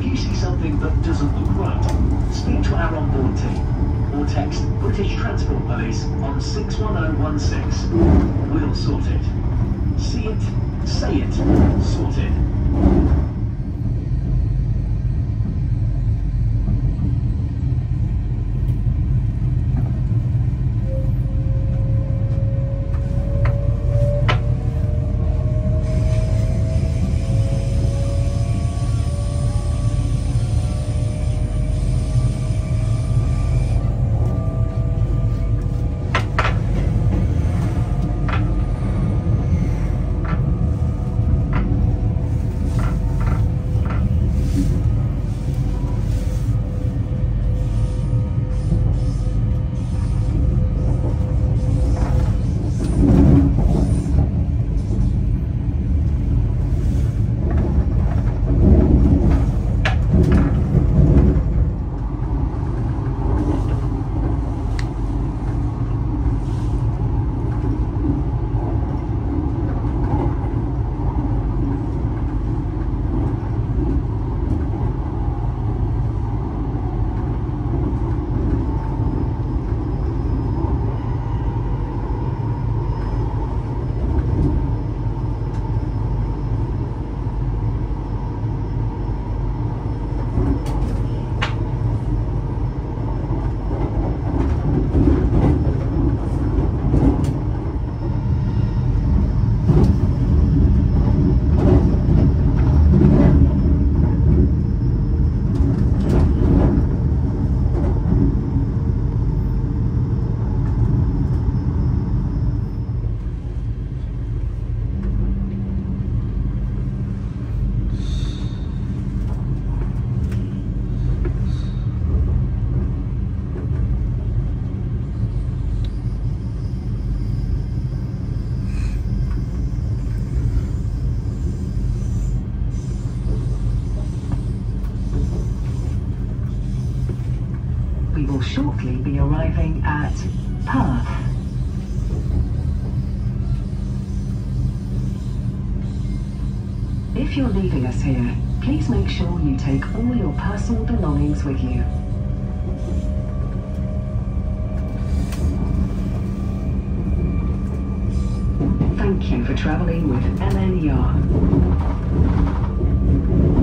you see something that doesn't look right, speak to our onboard team or text British Transport Police on 61016. We'll sort it. See it, say it, sorted. Will shortly be arriving at Perth. If you're leaving us here, please make sure you take all your personal belongings with you. Thank you for travelling with LNER.